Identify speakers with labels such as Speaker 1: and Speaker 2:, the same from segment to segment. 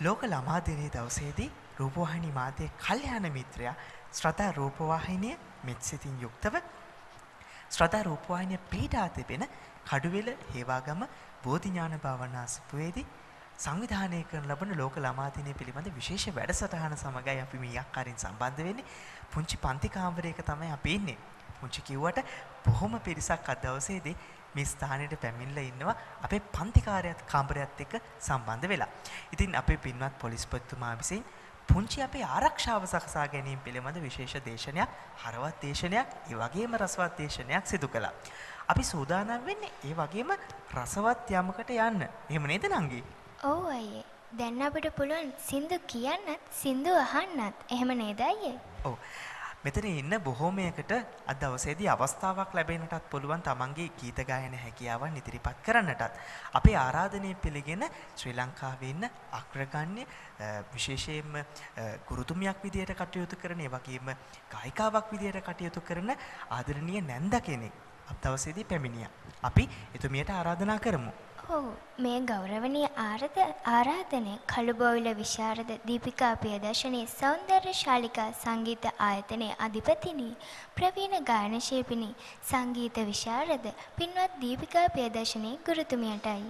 Speaker 1: ලෝක ළමා දිනයේ දවසේදී රූපවාහිනී මාධ්‍යයේ කල්යාණ මිත්‍රයා ශ්‍රද්ධා රූපවාහිනිය මෙත්සිතින් යුක්තව ශ්‍රද්ධා රූපවාහිනිය පීඩා තිබෙන කඩුවෙල හේවාගම බෝධිඥාන භාවනාසපුවේදී සංවිධානය කරන ලබන ලෝක ළමා දිනය පිළිබඳ විශේෂ වැඩසටහන සමගයි අපි මේ ආකාරයෙන් සම්බන්ධ වෙන්නේ. පුංචි පන්ති කාමරයක තමයි අපි ඉන්නේ. පුංචි කිව්වට බොහොම පිරිසක් අද දවසේදී මේ ස්ථානයට පැමිණලා ඉන්නවා අපේ පන්ති කාමරයත් එක්ක සම්බන්ධ වෙලා. ඉතින් අපේ පින්වත් පොලිස්පතිතුමා විසින් පුංචි අපේ ආරක්ෂාව සකසා ගැනීම පිළිබඳ විශේෂ දේශනයක්, හරවත් දේශනයක්, ඒ වගේම රසවත් දේශනයක් සිදු කළා. අපි සූදානම් වෙන්නේ ඒ වගේම රසවත් යමකට යන්න. එහෙම නේද නංගි?
Speaker 2: ඔව් අයියේ. දැන් අපිට පුළුවන් සින්දු කියන්නත්, සින්දු අහන්නත්. එහෙම නේද අයියේ?
Speaker 1: ඔව්. මෙතන ඉන්න බොහෝමයකට අද දවසේදී අවස්ථාවක් ලැබෙන්නටත් පුළුවන් තමන්ගේ ගීත ගායන හැකියාවන් ඉදිරිපත් කරන්නටත්. අපේ ආරාධනය පිළිගෙන ශ්‍රී ලංකාවේ ඉන්න අග්‍රගණ්‍ය විශේෂයෙන්ම ගුරුතුමියක් විදියට කටයුතු කරන, ඒ වගේම ගායිකාවක් විදියට කටයුතු කරන ආදරණීය නැන්ද කෙනෙක් අද දවසේදී පැමිණියා. අපි එතුමියට ආරාධනා කරමු.
Speaker 2: ඔව්, මේ ගෞරවනීය ආරාධනය කළුබෝවිල විශාරද දීපිකා ප්‍රියදර්ශනී සෞන්දර්ය ශාලිකා සංගීත ආයතනයේ අධිපතිනි ප්‍රවීණ ගායන ශිල්පිනී සංගීත විශාරද පින්වත් දීපිකා ප්‍රියදර්ශනී ගුරුතුමියටයි.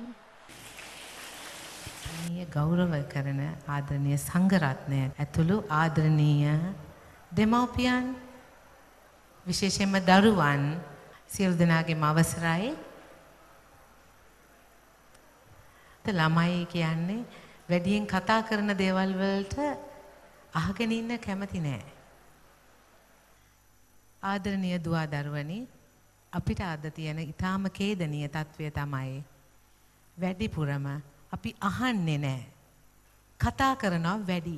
Speaker 3: මේ ගෞරව කරන ආදරණීය සංඝරත්නය ඇතුළු ආදරණීය දෙමව්පියන් විශේෂයෙන්ම දරුවන් සියලු දෙනාගේම අවසරයි. ළමයි කියන්නේ වැඩියෙන් කතා කරන දේවල් වලට අහගෙන ඉන්න කැමති නෑ. ආදරණීය දුවා දරුවනි, අපිට අද තියෙන ඊටාම ඛේදනීය තත්වය තමයි වැඩිපුරම අපි අහන්නේ නෑ. කතා කරනවා වැඩි.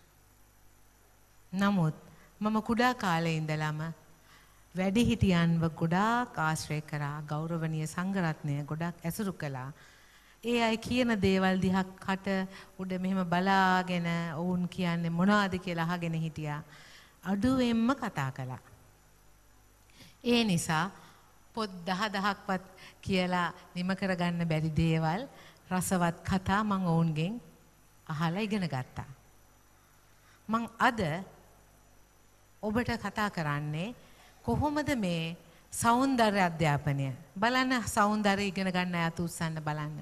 Speaker 3: නමුත් මම කුඩා කාලේ ඉඳලම වැඩිහිටියන්ව ගොඩාක් ආශ්‍රය කරා, ගෞරවනීය සංඝරත්නය ගොඩක් ඇසුරු කළා. ඒ අය කියන දේවල් දිහා කට උඩ මෙහෙම බලාගෙන ඔවුන් කියන්නේ මොනවද කියලා අහගෙන හිටියා. අඩුවෙන්ම කතා කළා. ඒ නිසා පොත් 10,000ක්වත් කියලා නිම කරගන්න බැරි දේවල්, රසවත් කතා මම ඔවුන්ගෙන් අහලා ඉගෙන ගත්තා. මං අද ඔබට කතා කරන්නේ කොහොමද මේ සෞන්දර්ය අධ්‍යාපනය. බලන්න, සෞන්දර්ය ඉගෙන ගන්න අයත් උත්සන්න බලන්න.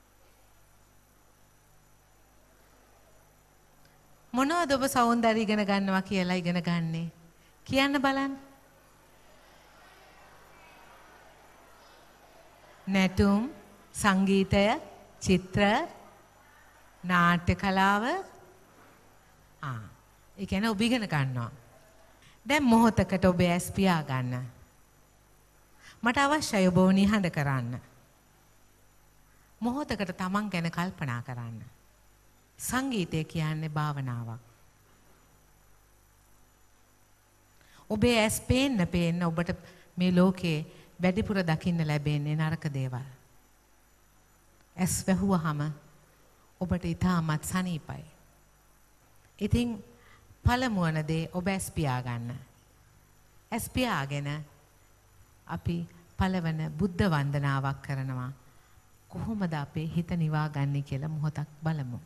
Speaker 3: මොනවද ඔබ සෞන්දර්ය ඉගෙන ගන්නවා කියලා ඉගෙන ගන්නේ? කියන්න බලන්න. නැටුම්, සංගීතය, චිත්‍ර, නාට්‍ය කලාව. ඒ කියන්නේ ඔබ ඉගෙන ගන්නවා. දැන් මොහොතකට ඔබ ඇස් පියා ගන්න. මට අවශ්‍යයි ඔබව නිහඬ කරන්න. මොහොතකට තමන් ගැන කල්පනා කරන්න. සංගීතය කියන්නේ භාවනාවක්. ඔබේ ඇස් පේන්න ඔබට මේ ලෝකේ වැඩිපුර දකින්න ලැබෙන්නේ නරක දේවල්. ඇස් වැහුවහම ඔබට ඊටමත් සනීපයි. ඉතින් පළමුවන දේ ඔබ ඇස් පියාගන්න. ඇස් පියාගෙන අපි පළවන බුද්ධ වන්දනාවක් කරනවා. කොහොමද අපේ හිත නිවාගන්නේ කියලා මොහොතක් බලමු.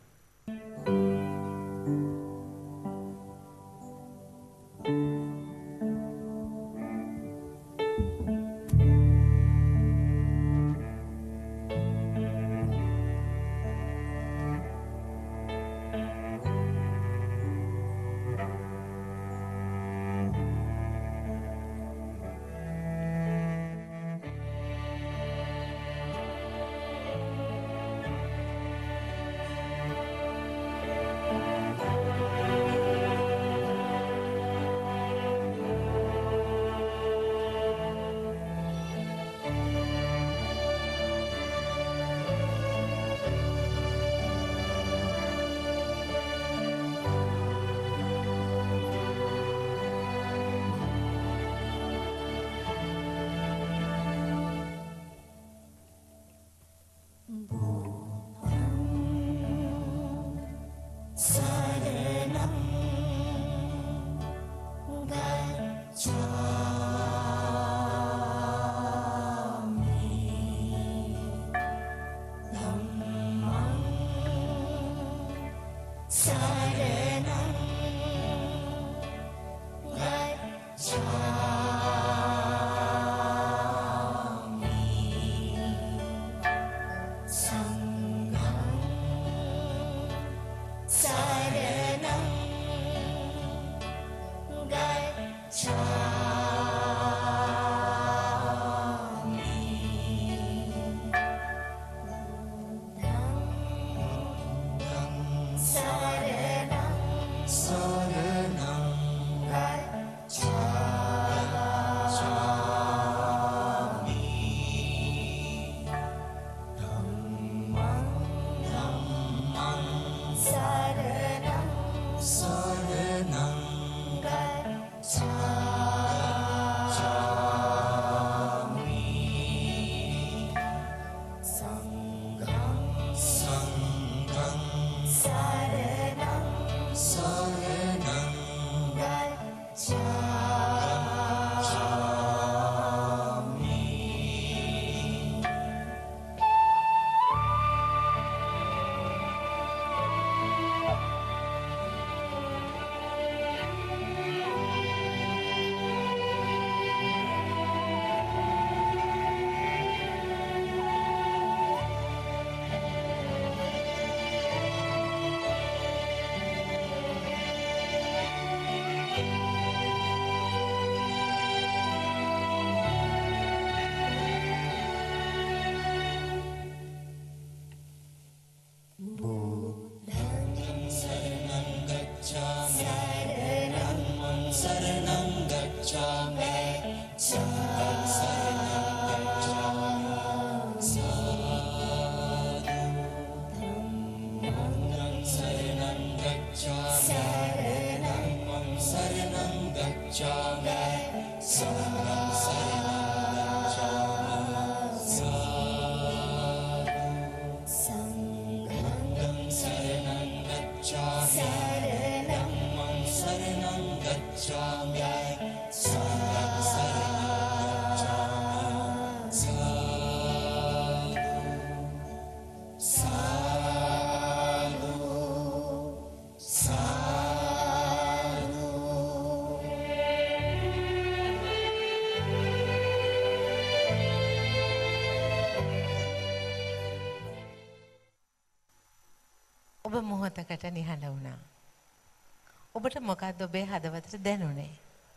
Speaker 3: ඔබ මොහොතකට නිහඬ වුණා. ඔබට මොකක්ද ඔබේ හදවතට දැනුනේ?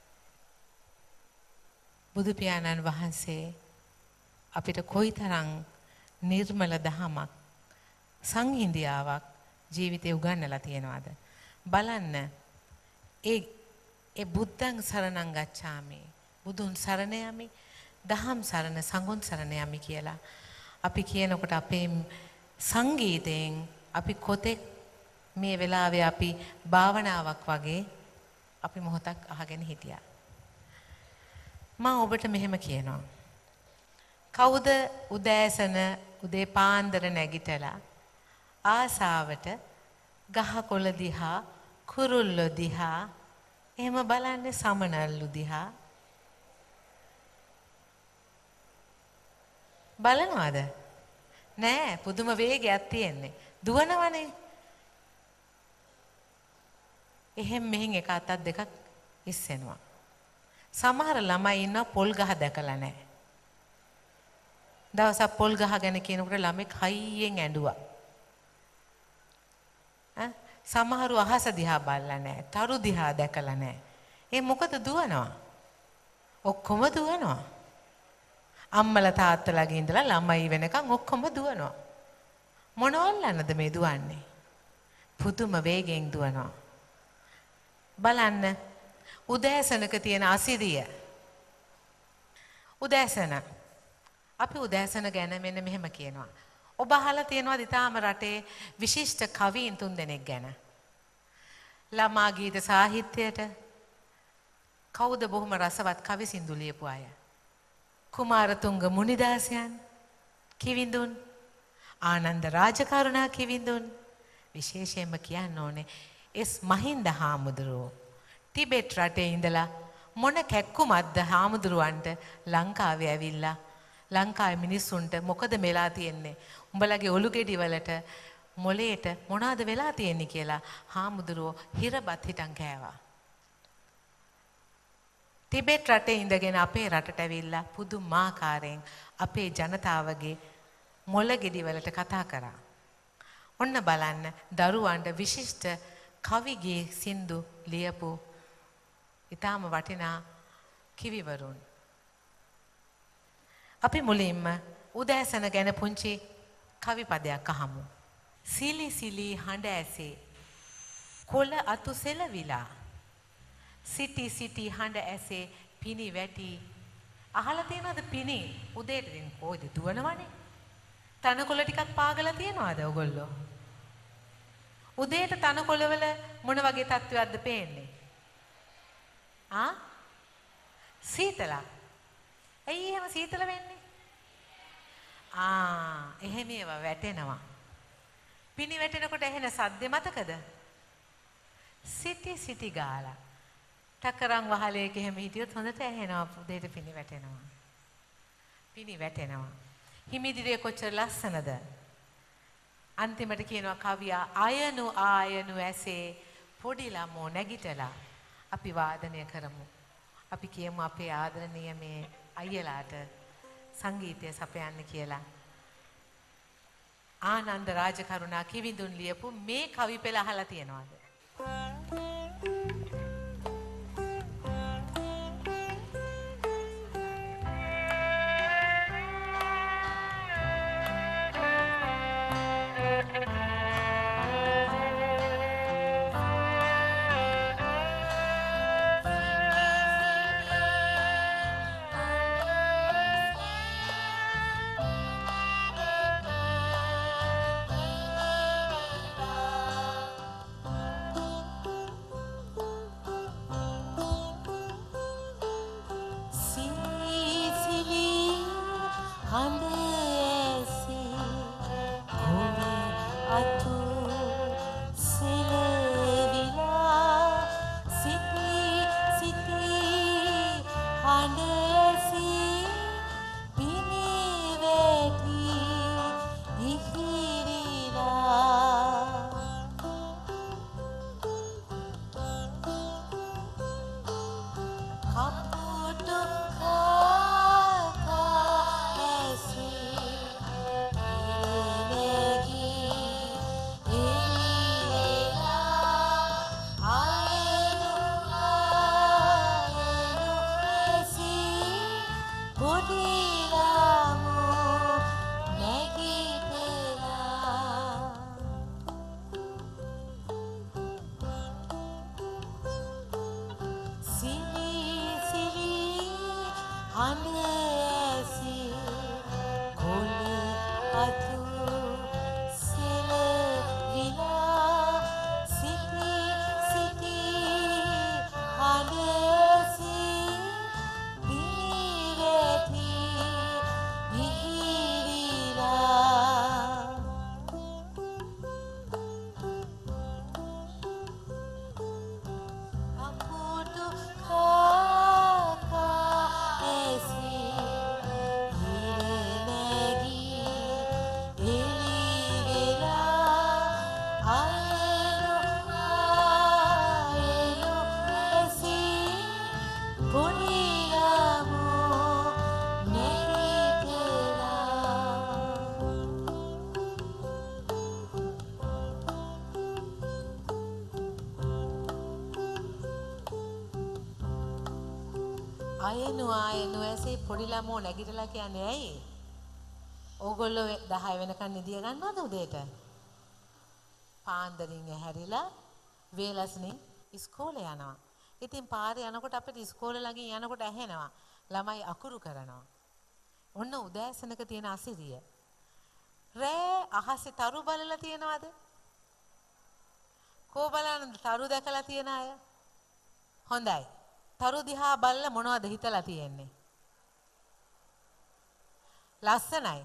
Speaker 3: බුදු පියාණන් වහන්සේ අපිට කොයිතරම් නිර්මල දහමක් සංහිඳියාවක් ජීවිතේ උගන්වලා තියෙනවද? බලන්න. ඒ බුද්ධං සරණං ගච්ඡාමි. බුදුන් සරණ යමි, දහම් සරණ, සංඝුන් සරණ යමි කියලා අපි කියනකොට අපේ සංගීතයෙන් අපි කොතෙක් මේ වෙලාවේ අපි භාවනාවක් වගේ අපි මොහොතක් අහගෙන හිටියා. මම ඔබට මෙහෙම කියනවා. කවුද උදෑසන උදේ පාන්දර නැගිටලා ආසාවට ගහකොළ දිහා, කුරුල්ලෝ දිහා, එහෙම බලන්නේ සමනල්ලු දිහා බලනවද? නෑ, පුදුම වේගයක් තියෙන්නේ. දුවනවනේ. එහෙම මෙහෙන් එක අතක් දෙකක් ඉස්සෙනවා. සමහර ළමයි ඉන්නවා පොල් ගහ දැකලා නෑ. දවසක් පොල් ගහ ගැන කියනකොට ළමෙක් හයියෙන් ඇඬුවා. සමහරු අහස දිහා බලලා නෑ, තරු දිහා දැකලා නෑ. ඒ මොකද දුවනවා? ඔක්කොම දුවනවා. අම්මලා තාත්තලාගේ ඉඳලා ළමයි වෙනකන් ඔක්කොම දුවනවා. මොනවල්ලන්නද මේ දුවන්නේ? පුදුම වේගෙන් දුවනවා. බලන්න උදෑසනක තියෙන අසිරිය. උදෑසන. අපි උදෑසන ගැන මෙන්න මෙහෙම කියනවා. ඔබ අහලා තියෙනවද ඊටාම රටේ විශිෂ්ට කවීන් 3 දෙනෙක් ගැන? ළමා ගීත සාහිත්‍යයට කවුද බොහොම රසවත් කවි සින්දු ලියපු අය? කුමාරතුංග මුනිදාසයන් කිවිඳුන්, ආනන්ද රාජකරුණා කිවිඳුන්. විශේෂයෙන්ම කියන්න ඕනේ එස් මහින්ද හාමුදුරුවෝ ටිබෙට් රටේ ඉඳලා මොන කැක්කුමක්ද හාමුදුරුවන්ට ලංකාවේ ඇවිල්ලා ලංකාවේ මිනිස්සුන්ට මොකද මෙලා තියෙන්නේ, උඹලගේ ඔලු ගෙඩි වලට මොලේට මොනවද වෙලා තියෙන්නේ කියලා හාමුදුරුවෝ හිරබත් හිටන් කෑවා. ටිබෙට් රටේ ඉඳගෙන අපේ රටට ඇවිල්ලා පුදුමාකාරයෙන් අපේ ජනතාවගේ මොළ ගෙඩි වලට කතා කරා. ඔන්න බලන්න දරුවන්ට විශිෂ්ට කවිගේ සින්දු ලියපු ඊටාම වටිනා කිවිවරුන්. අපි මුලින්ම උදෑසන ගැන පුංචි කවි පදයක් අහමු. සිලි සිලි හඬ ඇසේ කොළ අතු සෙලවිලා, සිටි සිටි හඬ ඇසේ පිණි වැටි. අහලා තියෙනවද පිණි? උදේට ඉතින් කොයිද දුවනවනේ. තනකොළ ටිකක් පාගලා තියනවාද ඔයගොල්ලෝ? උදේට තනකොළවල මොන වගේ තත්ත්වයක්ද පේන්නේ? සීතලක්. ඇයි එහෙම සීතල වෙන්නේ? එහෙම ඒවා වැටෙනවා. පිණි වැටෙනකොට ඇහෙන සද්දේ මතකද? සිටි සිටි ගාලා. ටකරන් වහලේක එහෙම හිටියොත් හොඳට ඇහෙනවා උදේට පිණි වැටෙනවා. පිණි වැටෙනවා. හිමිදිරිය කොච්චර ලස්සනද? අන්තිමට කියනවා කවියා අයනු ආයනු ඇසේ පොඩි ළමෝ නැගිටලා අපි වාදනය කරමු. අපි කියමු අපේ ආදරණීය මේ අයියලාට සංගීතය සපයන්න කියලා. ආනන්ද රාජකරුණා කිවිඳුන් ලියපු මේ කවි පෙළ අහලා තියෙනවද?
Speaker 4: Kaput duka,
Speaker 3: ආයනු ඇසේ පොඩි ළමෝ නැගිටලා කියන්නේ ඇයි? ඕගොල්ලෝ 10 වෙනකන් නිදිය ගන්නවද උදේට? පාන්දරින් ඇහැරිලා වේලස්නේ ඉස්කෝලේ යනවා. ඉතින් පාරේ යනකොට අපිට ඉස්කෝලේ ළඟින් යනකොට ඇහෙනවා ළමයි අකුරු කරනවා. ඔන්න උදෑසනක තියෙන අසිරිය. රෑ අහසේ තරු බලලා තියෙනවද? කෝ බලන්නද තරු දැකලා තියෙන අය? හොඳයි. තරු දිහා බලලා මොනවද හිතලා තියෙන්නේ? ලස්සනයි.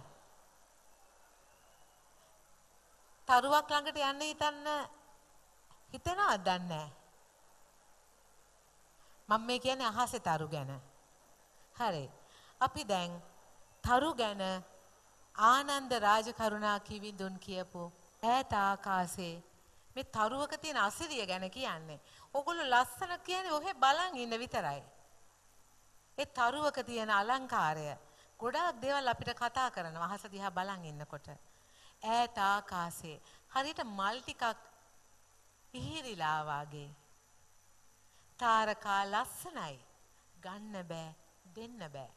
Speaker 3: තරුවක් ළඟට යන්න හිතන්න හිතෙනවද දන්නේ නැහැ. මම මේ කියන්නේ අහසේ තරු ගැන. හරි. අපි දැන් තරු ගැන ආනන්ද රාජකරුණා කිවිඳුන් කියපු ඈත ආකාශයේ මේ තරුවක තියෙන අසිරිය ගැන කියන්නේ. ඔගොල්ලෝ ලස්සන කියන්නේ ඔහෙ බලන් ඉන්න විතරයි. ඒ තරුවක තියෙන අලංකාරය ගොඩාක් දේවල් අපිට කතා කරනවා අහස දිහා බලන් ඉන්නකොට. ඈත ආකාශයේ හරියට මල් ටිකක් ඉහිරිලා වගේ. තාරකා ලස්සනයි. ගන්න බෑ, දෙන්න බෑ.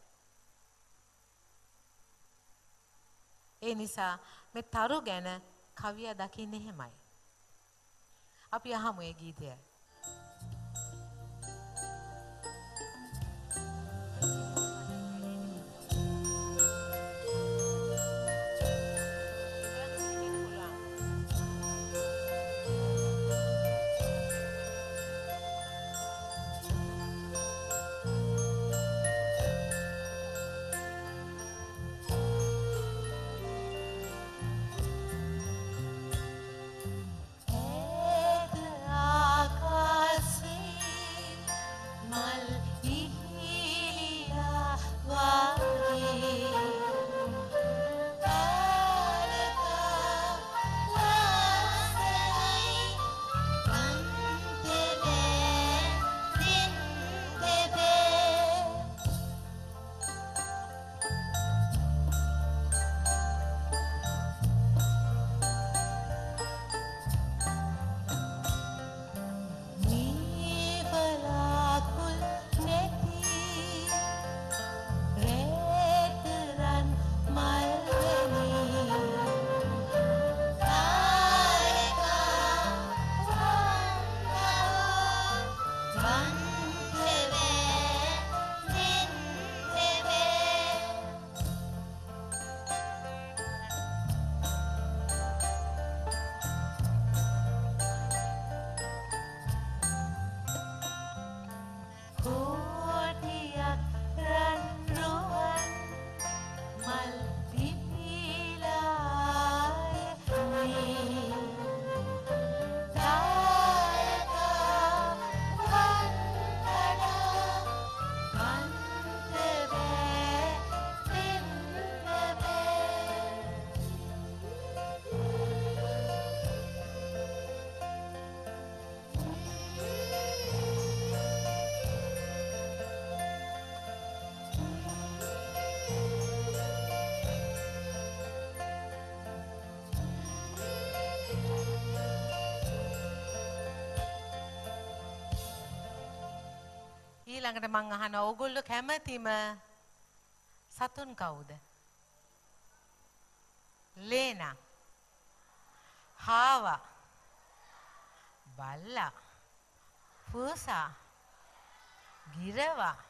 Speaker 3: ඒ නිසා මේ තරු ගැන කවියා දකින්නේ එහෙමයි. අපි අහමු ඒ ගීතය. ඊළඟට මං අහනවා ඕගොල්ලෝ කැමතිම සතුන් කවුද? ලේනා, හාවා, බල්ලා, පූසා, ගිරවා.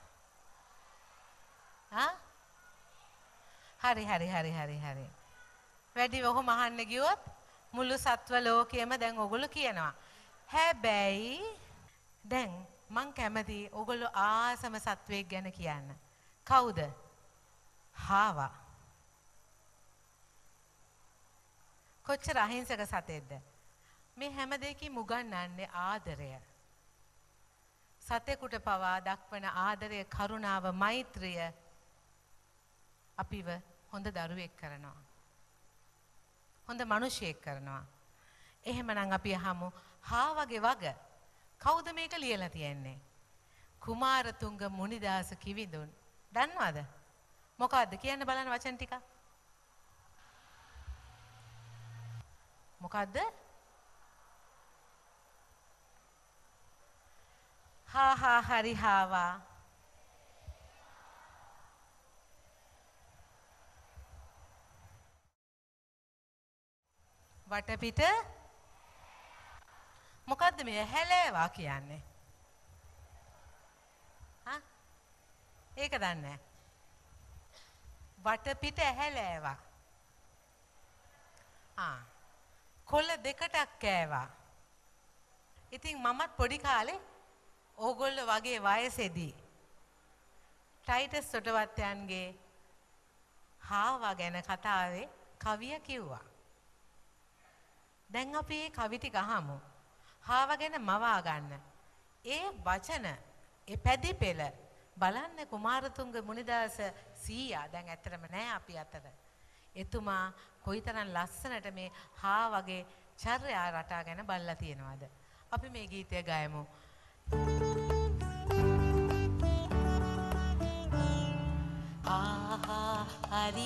Speaker 3: හරි. වැඩි ඔහොම අහන්න ගියොත් මුළු සත්ව ලෝකයේම දැන් ඔයගොල්ලෝ කියනවා. හැබැයි දැන් මං කැමති ඔයගොල්ලෝ ආසම සත්වයෙක් ගැන කියන්න. කවුද? හාවා. කොච්චර අහිංසක සතෙක්ද? මේ හැම දෙයකින් උගන්වන්නේ ආදරය. සතෙකුට පවා දක්වන ආදරය, කරුණාව, මෛත්‍රිය අපිව හොඳ දරුවෙක් කරනවා. හොඳ මිනිසෙක් කරනවා. එහෙමනම් අපි අහමු හාවගේ වග. කවුද මේක ලියලා තියන්නේ? කුමාරතුංග මුනිදාස කිවිඳුන්. දන්නවද? මොකද්ද කියන්න බලන්න වචන ටික. මොකද්ද? හරි හාවා. වටපිට මොකද්ද මේ හැලෑවා කියන්නේ? ඒක දන්නේ නැහැ. වටපිට හැලෑවා. කොළ දෙකටක් කෑවා. ඉතින් මමත් පොඩි කාලේ ඕගොල්ලෝ වගේ වයසේදී ටයිටස් සොටවත්තයන්ගේ හාවා ගැන කතාවේ කවිය කිව්වා. දැන් අපි මේ කවි ටික අහමු. හාවා ගැන මවා ගන්න. ඒ වචන, ඒ පැදි පෙළ බලන්න කුමාරතුංග මුනිදාස සීයා දැන් ඇත්තටම නැහැ අපි අතර. එතුමා කොයිතරම් ලස්සනට මේ හාවගේ චර්යා රටා ගැන බලලා තියෙනවද? අපි මේ ගීතය ගයමු. හරි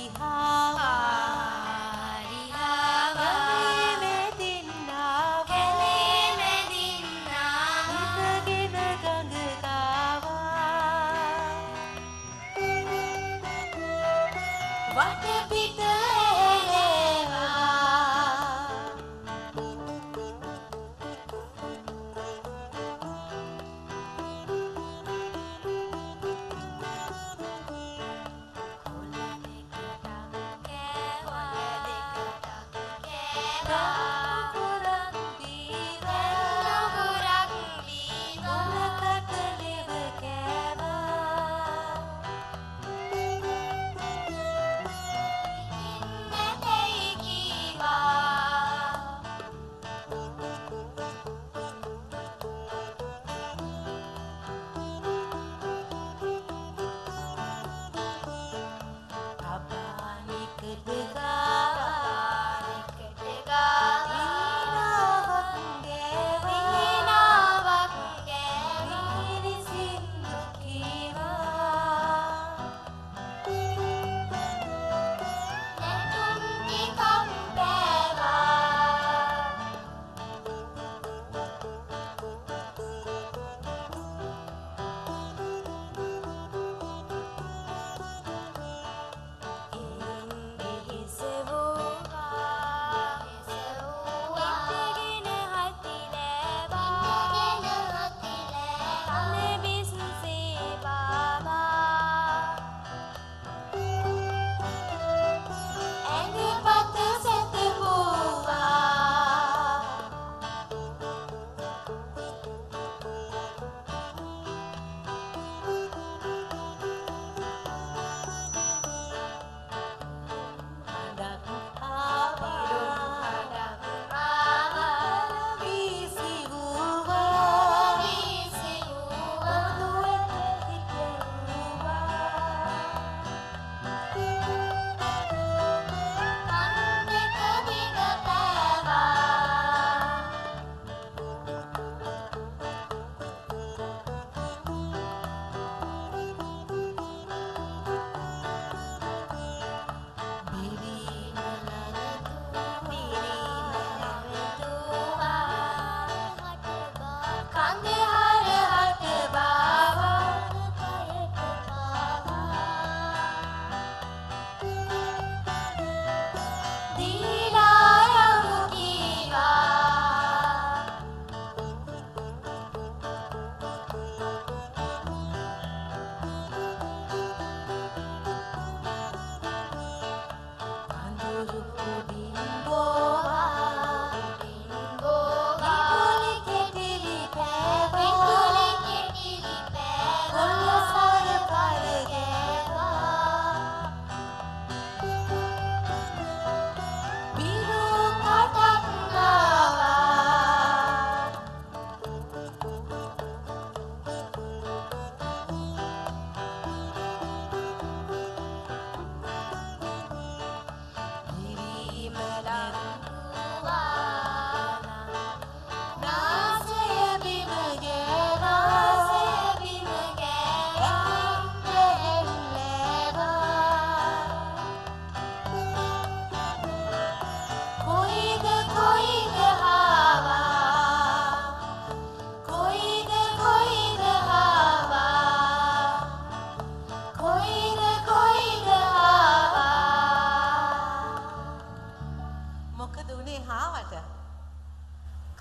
Speaker 4: Bye.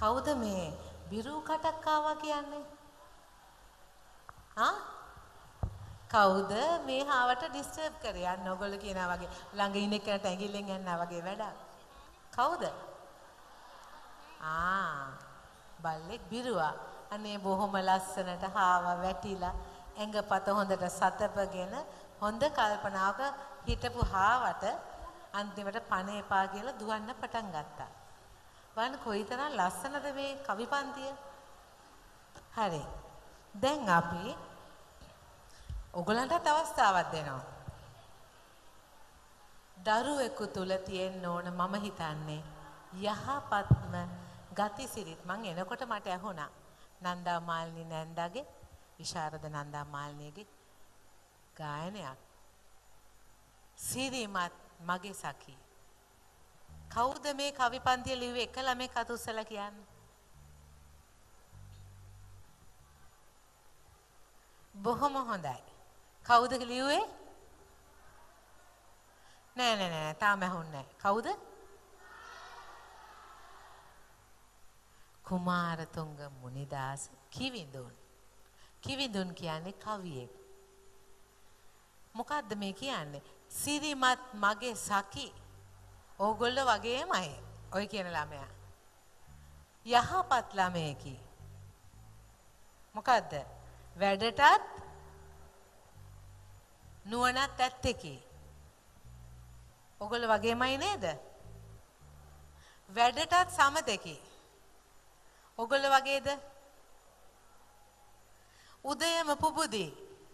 Speaker 3: කවුද මේ බිරු කටක් ආවා කියන්නේ? ආ? කවුද මේ හාවට ඩිස්ටර්බ් කරේ? අන්න ඔයගොල්ලෝ කියනවා වගේ ළඟ ඉන්න කෙනාට ඇඟිල්ලෙන් යනවා වගේ වැඩක්. කවුද? බල්ලෙක් බිරුවා. අනේ බොහොම ලස්සනට හාව වැටිලා ඇඟපත හොඳට සතපගෙන හොඳ කල්පනාවක හිටපු හාවට අන්තිමට පණ එපා කියලා දුවන්න පටන් ගත්තා. බලන්න කොයිතරම් ලස්සනද මේ කවි පන්තිය. හරි. දැන් අපි ඔයගලන්ටත් අවස්ථාවක් දෙනවා. දරුවෙකු තුල තියෙන්න ඕන මම හිතන්නේ යහපත්ම ගතිසිරිත්. මං එනකොට මට ඇහුණා නන්දා මාලිනී නැන්දාගේ විශාරද නන්දා මාලිනීගේ ගායනයක්. සිරිමත් මගේ සඛී. කවුද මේ කවි පන්තිය ලිව්වේ? එක ළමෙක් අත උස්සලා කියන්න. බොහොම හොඳයි. කවුද ලිව්වේ? නෑ තාම ඇහුන්නේ නෑ. කවුද? කුමාරතුංග මුනිදාස කිවිඳුන්. කිවිඳුන් කියන්නේ කවියෙක්. මොකද්ද මේ කියන්නේ? සිරිමත් මගේ සඛී. ඕගොල්ලෝ වගේමයි ඔය කියන ළමයා. යහපත් ළමයෙකි. මොකද්ද? වැඩටත් නුවණත් ඇත්තෙකි. ඔයගොල්ලෝ වගේමයි නේද? වැඩටත් සමතෙකි. ඔයගොල්ලෝ වගේද? උදයම පුබුදී.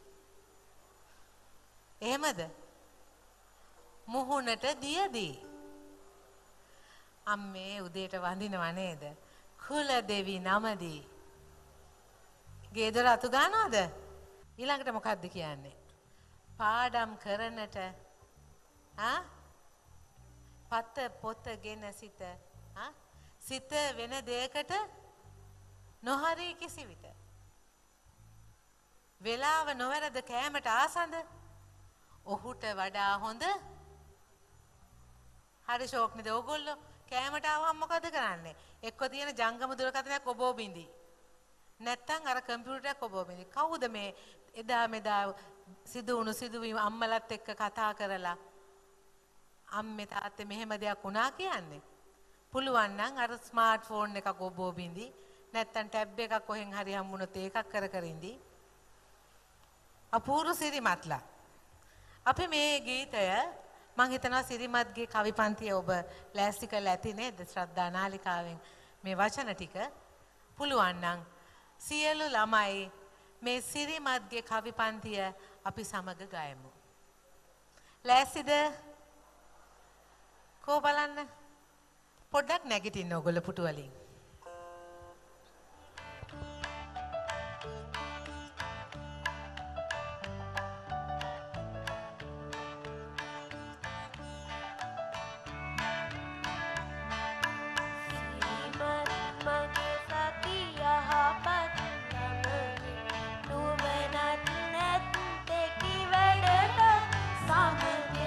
Speaker 3: එහෙමද? මුහුණට දියදී. අම්මේ උදේට වඳිනව නේද? කුල දෙවි නමදී. ගේදොර අතු ගන්නවද? ඊළඟට මොකද්ද කියන්නේ? පාඩම් කරනට පත පොතගෙන සිට සිත වෙන දෙයකට නොහරි කිසිවිට. වේලාව නොවැරද කෑමට ආසඳ ඔහුට වඩා හොඳ. හරි ෂෝක් නේද? ඕගොල්ලෝ කෑමට ආවම මොකද කරන්නේ? එක්ක තියෙන ජංගම දුරකථනයක් ඔබෝ බින්දි. නැත්තම් අර කම්පියුටරයක් ඔබෝ බින්දි. කවුද මේ එදා මෙදා සිදු වුණු සිදුවීම් අම්මලත් එක්ක කතා කරලා අම්මේ තාත්තේ මෙහෙම දෙයක් වුණා කියන්නේ? පුළුවන් නම් අර ස්මාර්ට් ෆෝන් එකක් ඔබෝ බින්දි. නැත්තම් ටැබ් එකක් කොහෙන් හරි හම්බුනොත් ඒකක් කර කර ඉඳි. අපූර්ව සිරිමත්ලා. අපි මේ ගීතය මං හිතනවා සිරිමත්ගේ කවි පන්තිය ඔබ ලෑස්ති කරලා ඇති නේද? ශ්‍රද්ධා නාලිකාවෙන් මේ වචන ටික පුළුවන් නම් සියලු ළමයි මේ සිරිමත්ගේ කවි පන්තිය අපි සමග ගයමු. ලෑස්තිද? කෝ බලන්න. පොඩ්ඩක් නැගිටින්න ඕගොල්ලෝ පුටු වලින්.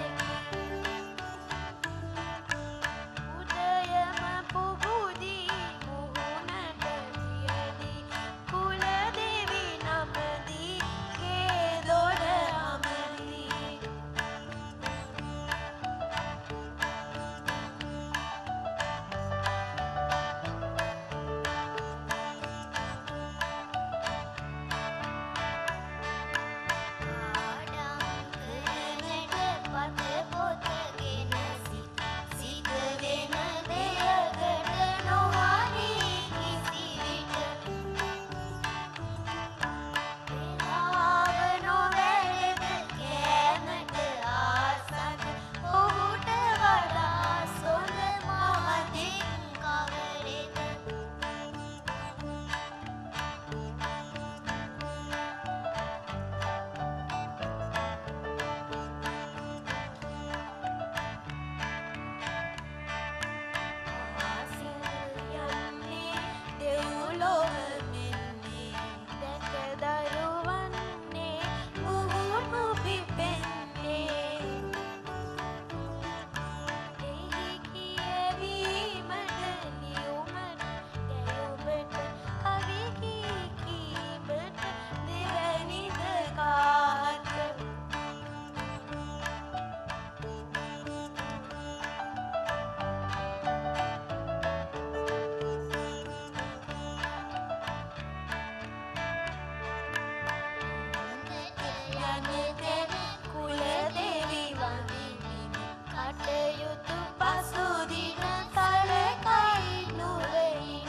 Speaker 4: උදයම පුබුදී තෙන් කුල දෙවි වඳිමින් කටයුතු පසුදින සලකයි නුවරින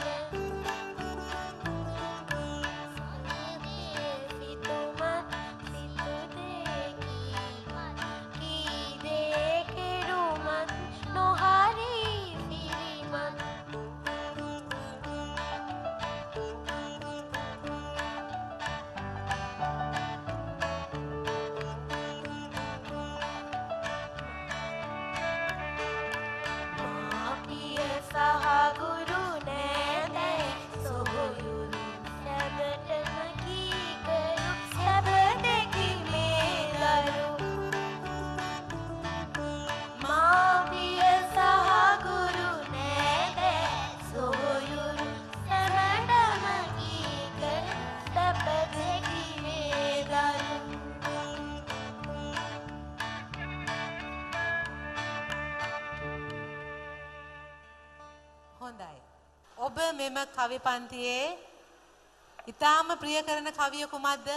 Speaker 3: ඔබ මෙම කවි පන්තියේ ඊටාම ප්‍රිය කරන කවිය කුමක්ද?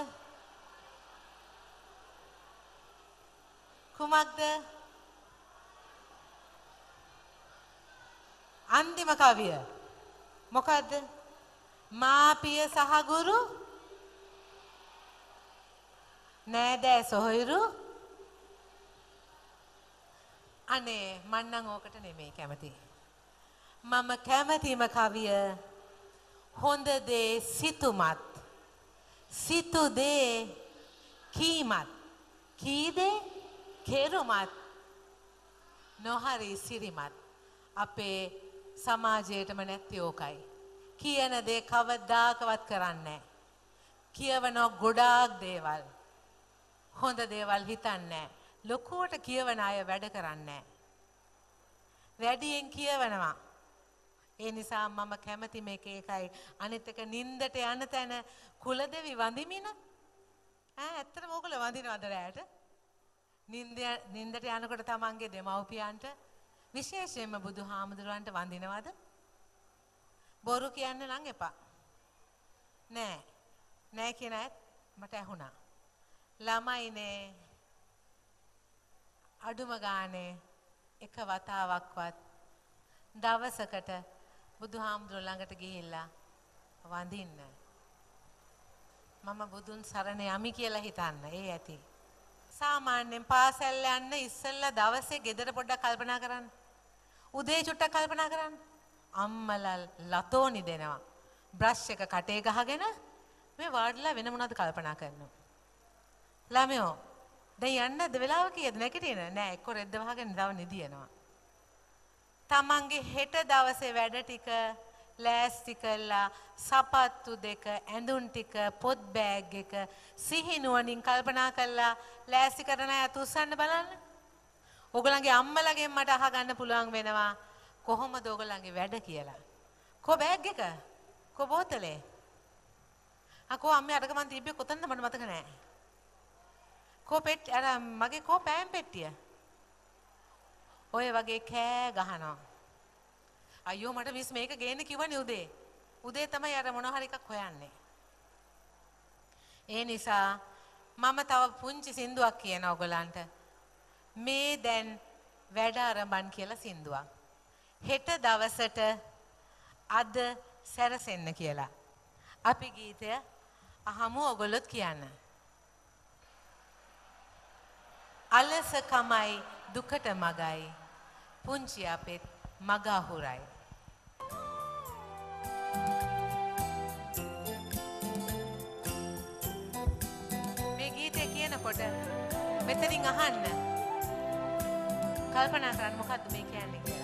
Speaker 3: කුමක්ද? අන්තිම කවිය මොකද්ද? මාපිය සහ ගුරු නෑදෑ සොහොයුරු. අනේ මන්නම් ඕකට නෙමෙයි කැමති. මම කැමතිම කවිය හොඳ දේ සිතුමත් සිතු දේ කීමත් කී දේ කෙරුමත් නොහරි සිරිමත් අපේ සමාජයේටම නැති ඕකයි. කියන දේ කවදාකවත් කරන්නේ කියවන ගොඩාක් දේවල් හොඳ දේවල් හිතන්නේ ලොකුවට කියවන අය වැඩ කරන්නේ වැඩියෙන් කියවනවා. ඒ නිසා මම කැමති මේක ඒකයි. අනිත් එක නින්දට යන තැන කුලදෙවි වඳිමින ඇත්තටම ඕගොල්ලෝ වඳිනවද රැයට? නින්දට යනකොට තමන්ගේ දෙමව්පියන්ට විශේෂයෙන්ම බුදුහාමුදුරන්ට වඳිනවද? බොරු කියන්න නම් එපා. නෑ කියන අයත් මට ඇහුණා. ළමයිනේ අඩුම ගානේ එක වතාවක්වත් දවසකට බුදුහාමුදුරුවෝ ළඟට ගිහිල්ලා වඳින්න. මම බුදුන් සරණ යමි කියලා හිතන්න. ඒ ඇති. සාමාන්‍යයෙන් පාසල් යන්න ඉස්සෙල්ලා දවසේ ගෙදර පොඩ්ඩක් කල්පනා කරන්න. උදේ චුට්ටක් කල්පනා කරන්න. අම්මලා ලතෝනි දෙනවා. බ්‍රෂ් එක කටේ ගහගෙන මේ වාඩිලා වෙන මොනවද කල්පනා කරනවා. ළමයෝ දැන් යන්නද වෙලාව කීයද නැගිටින? නෑ එක්ක රෙද්ද වහගෙන තව නිදිනවා. තමන්ගේ හෙට දවසේ වැඩ ටික ලෑස්ති කළා සපත්තු දෙක ඇඳුම් ටික පොත් බෑග් එක සිහිනුවණින් කල්පනා කළා ලෑස්ති කරන අය තුස්සන්න බලන්න. ඔයගලගේ අම්මලාගෙන් මට අහගන්න පුළුවන් වෙනවා කොහොමද ඔයගලගේ වැඩ කියලා. කො බෑග් එක? කො බෝතලේ? අකෝ අම්මේ අරක මන් තිබ්බේ කොතනද මට මතක නෑ. කො පෙට්ටිය අර මගේ කො පෑන් පෙට්ටිය. ඔය වගේ කෑ ගහනවා. අයියෝ මට මිස් මේක ගේන්න කිව්වනේ උදේ. උදේ තමයි අර මොන හරි එකක් හොයන්නේ. ඒ නිසා මම තව පුංචි සින්දුවක් කියනවා ඔයගලන්ට. මේ දැන් වැඩ ආරම්භන් කියලා සින්දුවක්. හෙට දවසට අද සැරසෙන්න කියලා. අපි ගීතය අහමු ඔයගොල්ලොත් කියන්න. අලසකමයි දුකට මගයි පුංචි අපෙත් මග අහුරයි. මේ ගීතය කියනකොට මෙතනින් අහන්න කල්පනා කරන්න මොකද්ද මේ කියන්නේ කියලා.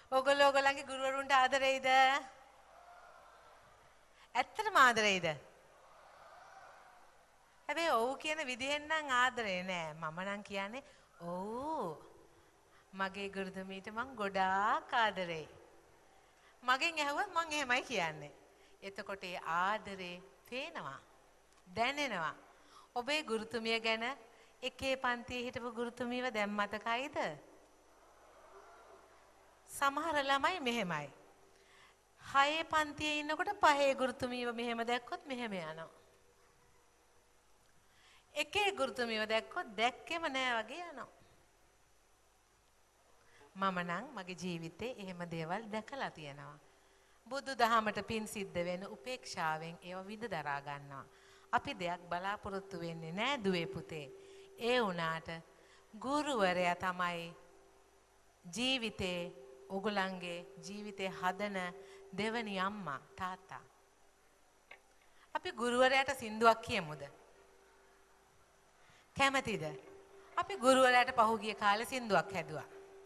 Speaker 3: ඔයගොල්ලෝ ඔයගොල්ලන්ගේ ගුරුවරුන්ට ආදරෙයිද? ඇත්තටම ආදරෙයිද? හැබැයි ඔව් කියන විදිහෙන් නම් ආදරේ නෑ. මම නම් කියන්නේ ඔව්. මගේ ගුරුතුමීට මං ගොඩාක් ආදරෙයි. මගෙන් ඇහුවත් මං එහෙමයි කියන්නේ. එතකොට ඒ ආදරේ පේනවා. දැනෙනවා. ඔබේ ගුරුතුමිය ගැන එකේ පන්තියේ හිටපු ගුරුතුමීව දැන් මතකයිද? සමහර ළමයි මෙහෙමයි. 6 පන්තියේ ඉන්නකොට 5 ගුරුතුමීව මෙහෙම දැක්කොත් මෙහෙම යනවා. එකේ ගුරුතුමියව දැක්කොත් දැක්කෙම නෑ වගේ යනවා. මම නම් මගේ ජීවිතේ එහෙම දේවල් දැකලා තියෙනවා. බුදු දහමට පින් සිද්ධ වෙන උපේක්ෂාවෙන් ඒව විඳ දරා ගන්නවා. අපි දෙයක් බලාපොරොත්තු වෙන්නේ නෑ දුවේ පුතේ. ඒ වුණාට ගුරුවරයා තමයි ජීවිතේ ඔගලන්ගේ ජීවිතේ හදන දෙවනි අම්මා තාත්තා. අපි ගුරුවරයාට සින්දුවක් කියමුද? කැමතිද? අපි ගුරුවරයාට පහුගිය කාලේ සින්දුවක් හැදුවා.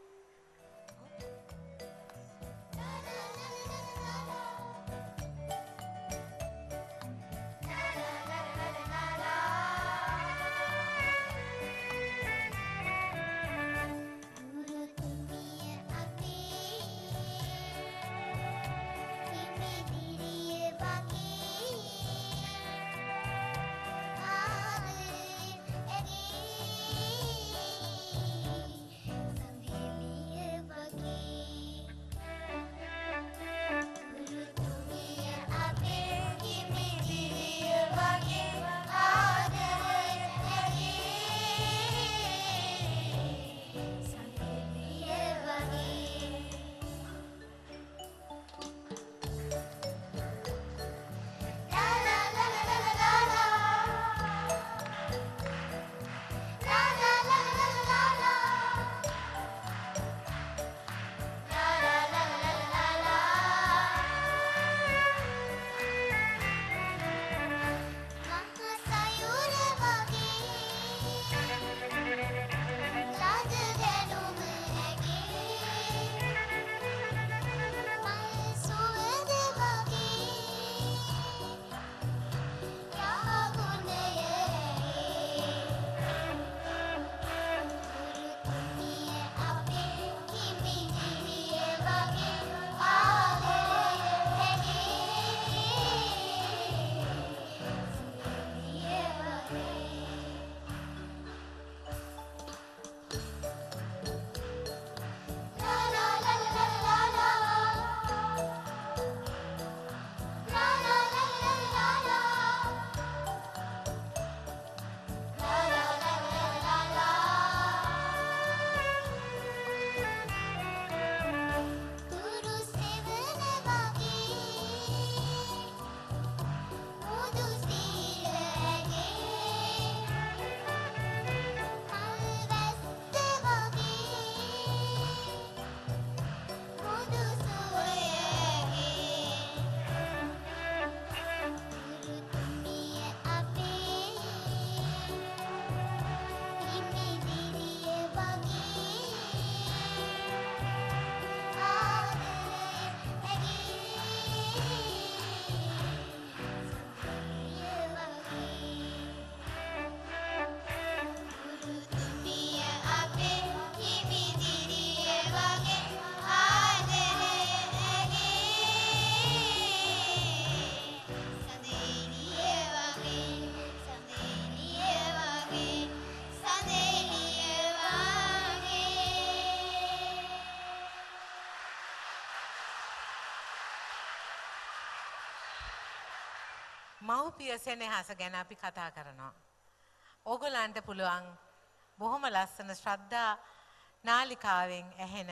Speaker 3: මව්පිය සෙනෙහස ගැන අපි කතා කරනවා. ඕගොල්ලන්ට පුළුවන් බොහොම ලස්සන ශ්‍රද්ධා නාලිකාවෙන් ඇහෙන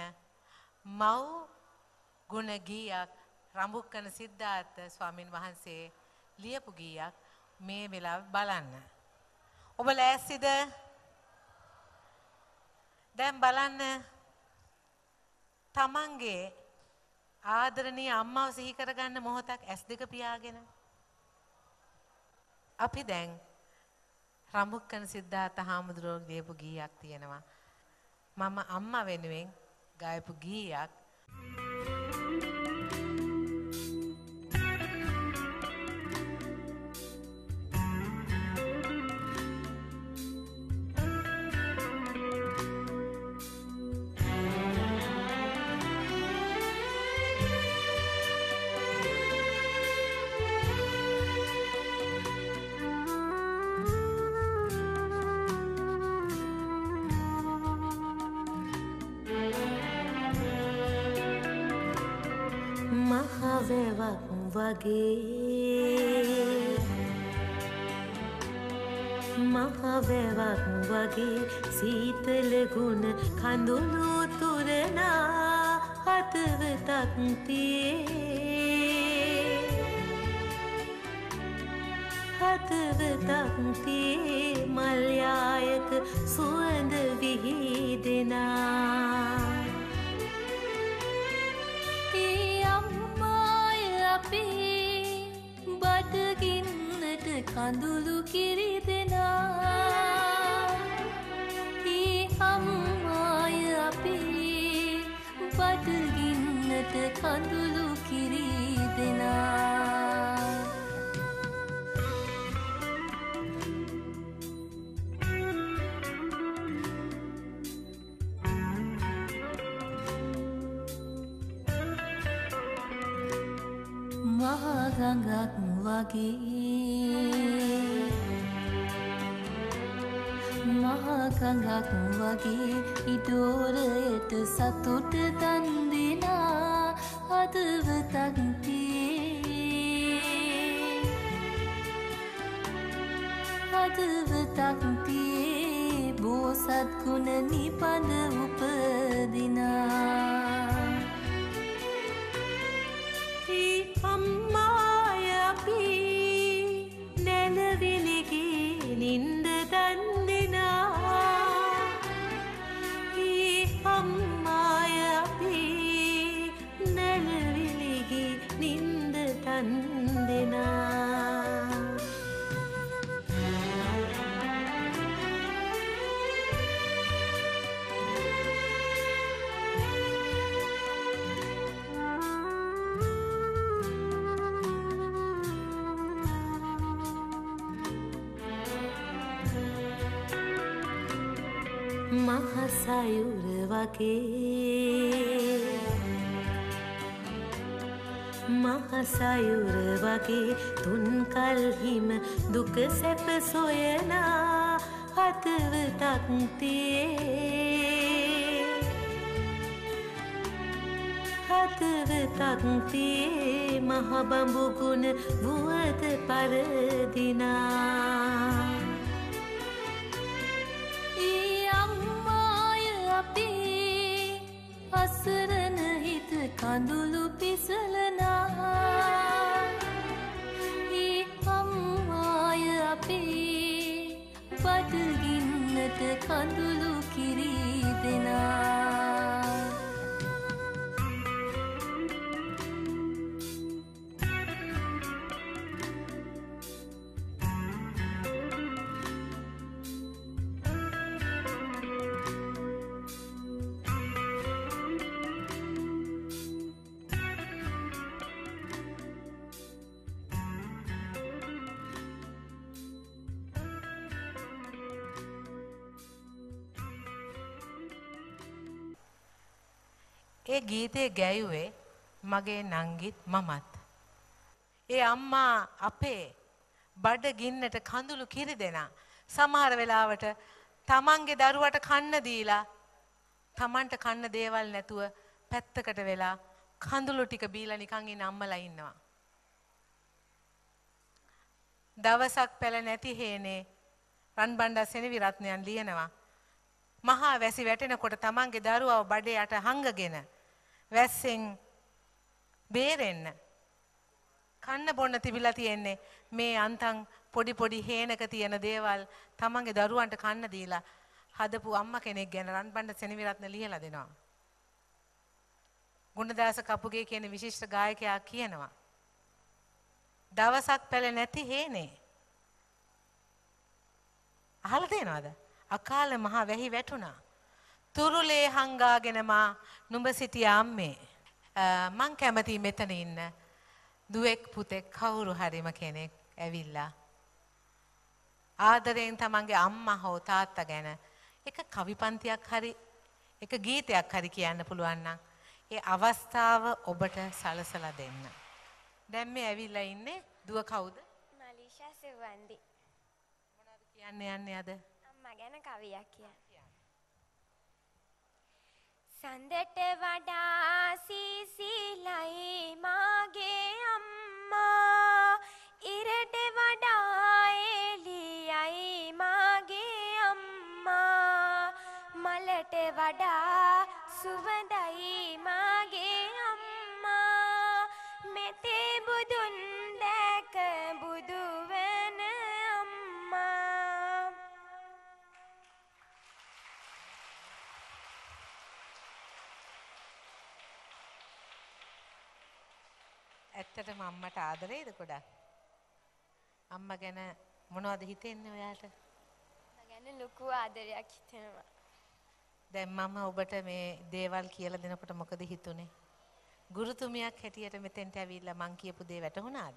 Speaker 3: මව් ගුණ ගීයක් රඹුක්කන සිද්ධාර්ථ ස්වාමින් වහන්සේ ලියපු ගීයක් මේ වෙලාව බලන්න. ඔබ ලෑස්තිද? දැන් බලන්න තමන්ගේ ආදරණීය අම්මව සිහි කරගන්න මොහොතක් S2 පියාගෙන අපි දැන් රඹුක්කන සිද්ධාර්ථ හාමුදුරුවෝ ලියපු ගීයක් තියෙනවා. මම අම්මා වෙනුවෙන් ගායපු ගීයක්
Speaker 5: වැවක් වගේ මහ වැවක් වගේ සීතල ගුණ කඳුළු තුරනා හදවතක් තියේ හදවතක් තියේ මල් යායක සුවඳ විහිදෙනා බඩගින්නට කඳුළු කිරි දෙනා ඒ අම්මාය අපේ බඩගින්නට කඳුළු කිරි දෙනා මහා ගඟක් වගේ ඉඩෝරයට සතුට දන් දෙනා හදවතක් තියේ හදවතක් තියේ බෝසත් ගුණ නිපඳ උපදිනා අම්මාය අපි නැනවිලිගේ නින්ද දන් දෙනා අම්මාය අපි නැනවිලිගේ නින්ද දන් දෙනා මහසයුර වගේ තුන් කල්හිම දුක සැප සොයනා හදවතක් තියේ හදවතක් තියේ මහ බඹු ගුණ වුවද පරදිනා අසරණ හිත කඳුළු පිසලනා ඒ අම්මාය අපේ බඩගින්නට කඳුළු කිරි දෙනා
Speaker 3: ඒ ගීතේ ගැයුවේ මගේ නංගිත් මමත්. ඒ අම්මා අපේ බඩගින්නට කඳුළු කිරි දෙනා සමහර වෙලාවට තමන්ගේ දරුවට කන්න දීලා තමන්ට කන්න දේවල් නැතුව පැත්තකට වෙලා කඳුළු ටික බීලා නිකන් ඉන්න අම්මලා ඉන්නවා. දවසක් පැල නැති හේනේ රන්බණ්ඩා සෙනවිරත්නයන් ලියනවා. මහා වැසි වැටෙනකොට තමන්ගේ දරුවව බඩේ යට හංගගෙන වැස්සෙන් බේරෙන්න කන්න බොන්න තිබිලා තියෙන්නේ මේ අන්තන් පොඩි පොඩි හේනක තියෙන දේවල් තමන්ගේ දරුවන්ට කන්න දීලා හදපු අම්මා කෙනෙක් ගැන රන්බණ්ඩ සෙනවිරත්න ලියලා දෙනවා. ගුණදාස කපුගේ කියන විශිෂ්ට ගායකයා කියනවා දවසක් පැල නැති හේනේ අහලා තියෙනවද? අකාල මහා වැහි වැටුණා. තුරුලේ හංගාගෙන මා නුඹ සිටියා අම්මේ. මං කැමති මෙතන ඉන්න දුවෙක් පුතෙක් කවුරු හරිම කෙනෙක් ඇවිල්ලා ආදරයෙන් තමන්ගේ අම්මා හෝ තාත්තා ගැන එක කවි පන්තියක් හරි එක ගීතයක් හරි කියන්න පුළුවන් නම් ඒ අවස්ථාව ඔබට සලසලා දෙන්න. දැන් මේ ඇවිල්ලා ඉන්නේ දුව කවුද?
Speaker 6: මලීෂා සෙවන්දි.
Speaker 3: මොනවද කියන්න යන්නේ අද?
Speaker 6: අම්මා ගැන කවියක් කියන්න. සඳට වඩා සීසීලයි මාගේ අම්මා ඉරට වඩා එළියයි මාගේ අම්මා මලට වඩා සුවඳයි මාගේ අම්මා මෙතේ බුදුන් දැක බුදු වෙන අම්මා.
Speaker 3: ඇත්තටම අම්මට ආදරේද ගොඩක්? අම්මා ගැන මොනවද හිතෙන්නේ ඔයාට?
Speaker 6: ගැන ලොකු ආදරයක් හිතෙනවා.
Speaker 3: දැන් මම ඔබට මේ දේවල් කියලා දෙනකොට මොකද හිතුනේ? ගුරුතුමියක් හැටියට මෙතෙන්ට ඇවිල්ලා මං කියපු දේ වැටහුණාද?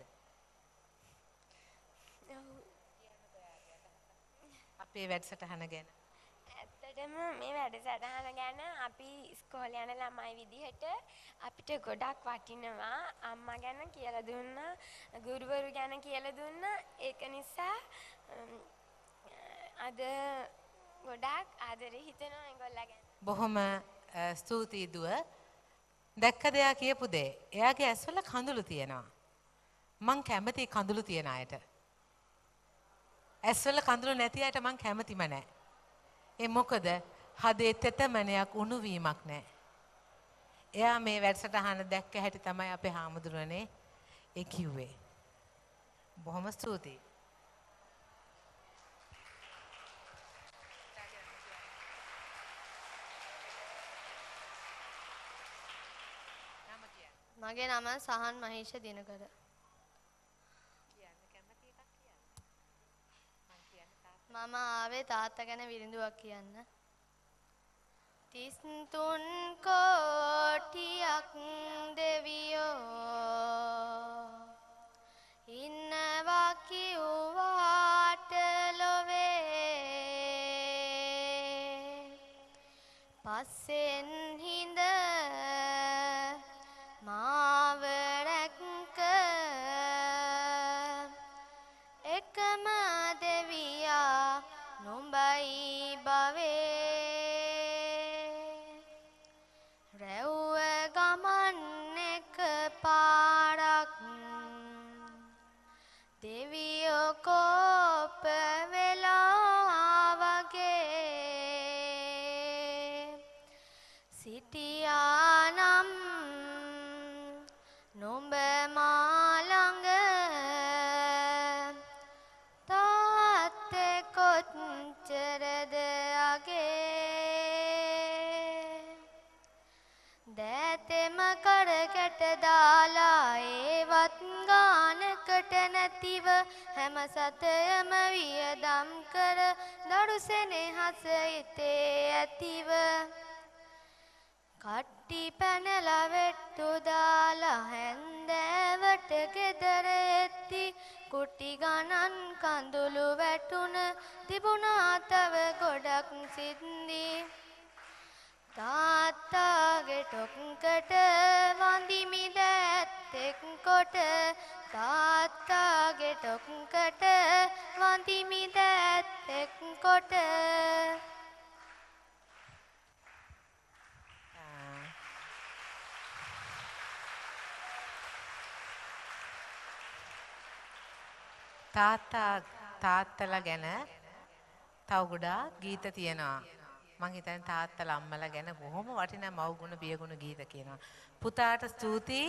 Speaker 3: අපේ වැඩසටහන ගැන.
Speaker 6: ඇත්තටම මේ වැඩසටහන ගැන අපි ඉස්කෝලේ යන ළමයි විදිහට අපිට ගොඩක් වටිනවා. අම්මා ගැන කියලා දුන්නා, ගුරුවරු ගැන කියලා දුන්නා. ඒක නිසා අද ගොඩක් ආදරේ හිතෙනවා ඒගොල්ලෝ ගැන.
Speaker 3: බොහොම ස්තුතියි දුව. දැක්කද එයා කියපු දේ? එයාගේ ඇස්වල කඳුළු තියෙනවා. මං කැමති කඳුළු තියන අයට. ඇස්වල කඳුළු නැති අයට මං කැමතිම නැහැ. ඒ මොකද හදේ තෙතමනයක් උණු වීමක් නැහැ. එයා මේ වැඩසටහන දැක්ක හැටි තමයි අපේ හාමුදුරනේ ඒ කිව්වේ. බොහොම ස්තුතියි.
Speaker 7: මගේ නම සහන් මහේෂ දිනකර. මම ආවේ තාත්තා ගැන විරිඳුවක් කියන්න. 33 කෝටියක් දෙවියෝ ඉන්නවා කිව්වාට ලොවේ පස්සෙන් හිඳ මාව රැක්ක එකම දෙවියා නුඹයි බවේ රැව්ව ගමන් එක පාරක් දෙවියෝ කෝප වෙලා වගේ සිටියානම් නුඹ මා ළඟ තාත්තේ කොච්චරද අගේ දෑතෙම කරකට දාලා ඒවත් ගානකට නැතිව හැම සතයම වියදම් කර දරු සෙනෙහස හිතේ ඇතිව කට්ටි පැනලා වෙට්ටු දාලා හැන්දෑවට ගෙදර එද්දි කුටි ගණන් කඳුළු වැටුණ තිබුණා තව ගොඩක් සිද්දි තාත්තාගේ ටොක්කට වඳිමි දැත්තෙක් කොට තාත්තාගේ ටොක්කට වඳිමි දැත්තෙක් කොට
Speaker 3: තාත්තලා ගැන තව ගොඩාක් ගීත තියෙනවා. මං හිතන්නේ තාත්තලා අම්මලා ගැන බොහොම වටිනා මව්ගුණ බියගුණ ගීත කියනවා. පුතාට ස්තුතියි.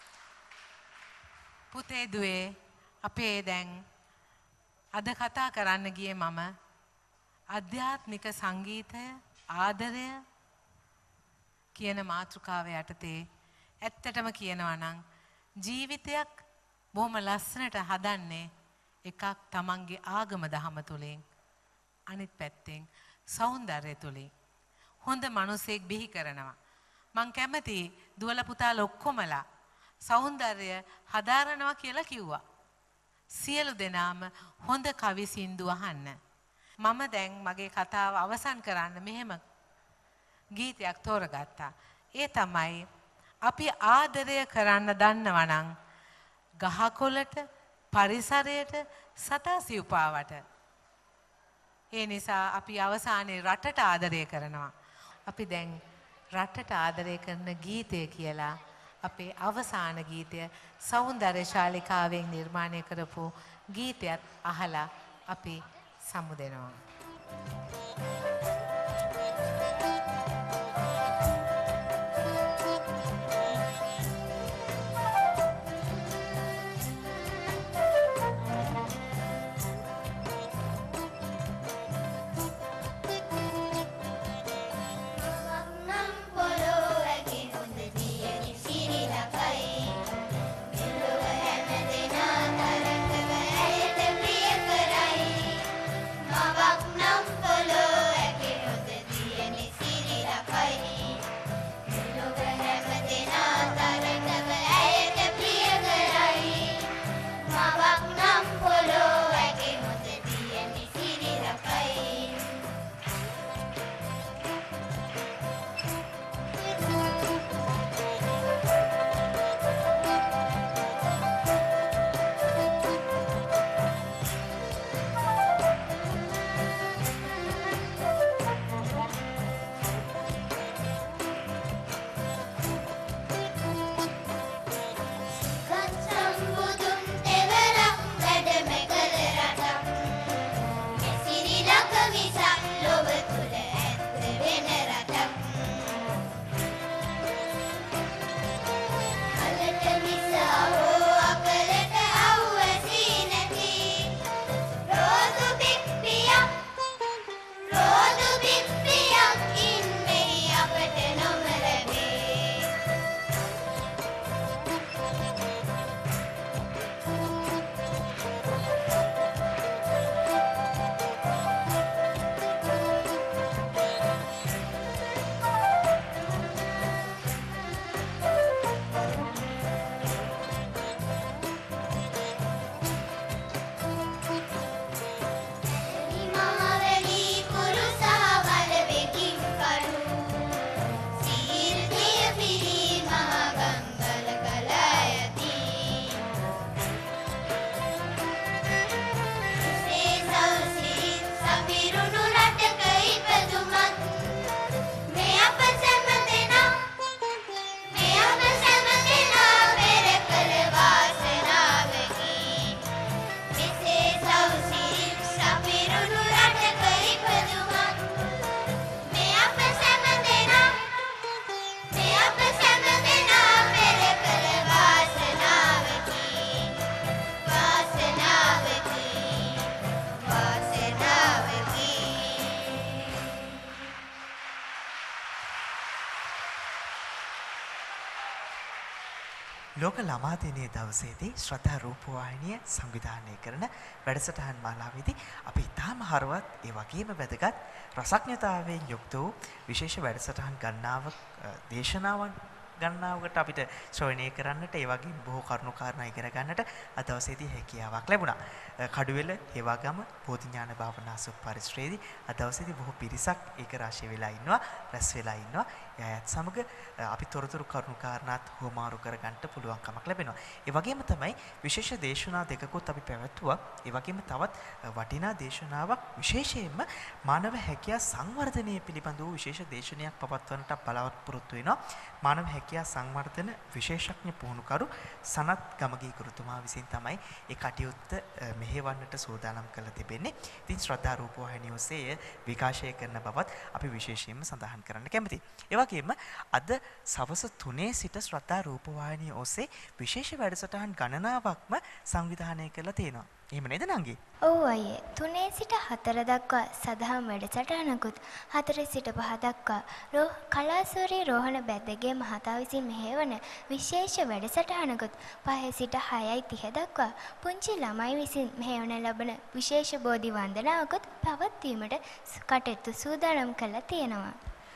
Speaker 3: පුතේ දුවේ අපේ දැන් අද කතා කරන්න ගියේ මම ආධ්‍යාත්මික සංගීතය ආදරය කියන මාතෘකාව යටතේ ඇත්තටම කියනවා නම් ජීවිතයක් බොහොම ලස්සනට හදන්නේ එකක් තමන්ගේ ආගම දහම තුළින් අනිත් පැත්තෙන් සෞන්දර්ය තුළින් හොඳ මනුස්සයෙක් බිහි කරනවා. මං කැමති දුවල පුතාල ඔක්කොමලා සෞන්දර්ය හදාරනවා කියලා කිව්වා. සියලු දෙනාම හොඳ කවි සින්දු අහන්න. මම දැන් මගේ කතාව අවසන් කරන්න මෙහෙම ගීතයක් තෝරගත්තා. ඒ තමයි අපි ආදරය කරන්න දන්නවා නම් ගහකොළට පරිසරයට සතා සිව්පාවට. ඒ නිසා අපි අවසානයේ රටට ආදරය කරනවා. අපි දැන් රටට ආදරය කරන ගීතය කියලා අපේ අවසාන ගීතය සෞන්දර්ය ශාලිකාවෙන් නිර්මාණය කරපු ගීතයත් අහලා අපි සමුදෙනවා.
Speaker 1: ලෝක ළමා දිනයේ දවසේදී ශ්‍රද්ධා රූපවාහිනිය සංවිධානය කරන වැඩසටහන් මාලාවේදී අපි ඉතාම හරවත් ඒ වගේම වැදගත් රසඥතාවයෙන් යුක්ත වූ විශේෂ වැඩසටහන් ගණනාවක් දේශනාවන් ගණනාවකට අපිට ශ්‍රවණය කරන්නට ඒ වගේම බොහෝ කරුණු කාරණා ඉගෙන ගන්නට අද දවසේදී හැකියාවක් ලැබුණා. කඩුවෙල හේවාගම බෝධිඥාන භාවනා සුපරිශ්‍රයේදී අද දවසේදී බොහෝ පිරිසක් ඒක රාශිය වෙලා ඉන්නවා, රැස් වෙලා ඉන්නවා. එයාත් සමග අපි තොරතුරු කරුණු කාරණාත් හොමාරු කරගන්න පුළුවන්කමක් ලැබෙනවා. ඒ වගේම තමයි විශේෂ දේශනා දෙකකුත් අපි පැවැත්වුවා. ඒ වගේම තවත් වටිනා දේශනාවක් විශේෂයෙන්ම මානව හැකියා සංවර්ධනය පිළිබඳ වූ විශේෂ දේශනයක් පවත්වන්නට බලාපොරොත්තු වෙනවා. මානව හැකියා සංවර්ධන විශේෂඥ පුහුණුකරු සනත් ගමගේ ගුරුතුමා විසින් තමයි ඒ කටයුත්ත මෙහෙවන්නට සූදානම් කරලා තිබෙන්නේ. ඉතින් ශ්‍රද්ධා රූපවාහිනිය ඔස්සේ විකාශය කරන බවත් අපි විශේෂයෙන්ම සඳහන් කරන්න කැමතියි. ඒ වගේම අද සවස් 3 සිට ශ්‍රද්ධා රූපවාහිනිය ඔස්සේ විශේෂ වැඩසටහන් ගණනාවක්ම සංවිධානය කරලා තියෙනවා. එහෙම නේද නංගි?
Speaker 2: ඔව් අයියේ. 3 සිට 4 දක්වා සදහම් වැඩසටහනකුත් 4 සිට 5 දක්වා කලාසූරී රෝහණ බැද්දගේ මහතා විසින් මෙහෙවන විශේෂ වැඩසටහනකුත් 5 සිට 6:30 දක්වා පුංචි ළමයි විසින් මෙහෙවන ලබන විශේෂ බෝධි වන්දනාවකුත් පවත්වීමට කටයුතු සූදානම් කරලා තියෙනවා.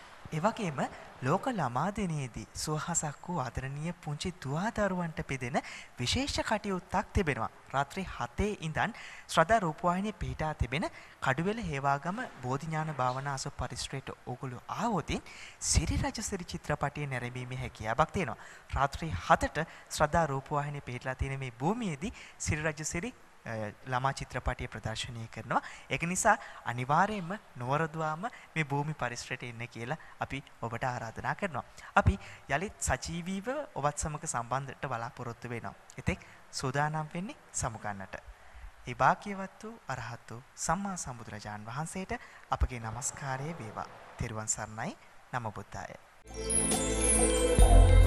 Speaker 1: ඒ වගේම ලෝක ළමා දිනයේදී සුවහසක් වූ ආදරණීය පුංචි දුවදරුවන්ට පිදෙන විශේෂ කටයුත්තක් තිබෙනවා. රාත්‍රී 7 ඉඳන් ශ්‍රද්ධා රූපවාහිනියේ පිහිටා තිබෙන කඩුවෙල හේවාගම බෝධිඥාන භාවනා අසු පරිශ්‍රයට ඕගොල්ලෝ ආවොතින් සිරි රජසිරි චිත්‍රපටය නැරඹීමේ හැකියාවක් තියෙනවා. රාත්‍රී 7ට ශ්‍රද්ධා රූපවාහිනියේ පිහිටලා තියෙන මේ භූමියේදී සිරි රජසිරි ළමා චිත්‍රපටය ප්‍රදර්ශනය කරනවා. ඒක නිසා අනිවාර්යයෙන්ම නොවරදවාම මේ භූමි පරිසරයට එන්න කියලා අපි ඔබට ආරාධනා කරනවා. අපි යලිත් සජීවීව ඔබත් සමග සම්බන්ධට බලාපොරොත්තු වෙනවා. එතෙක් සූදානම් වෙන්නේ සමුගන්නට. ඒ වාක්‍යවත් වූ අරහත් වූ සම්මා සම්බුදුරජාන් වහන්සේට අපගේ নমස්කාරය වේවා. තෙරුවන් සරණයි. නමෝ බුද්ධාය.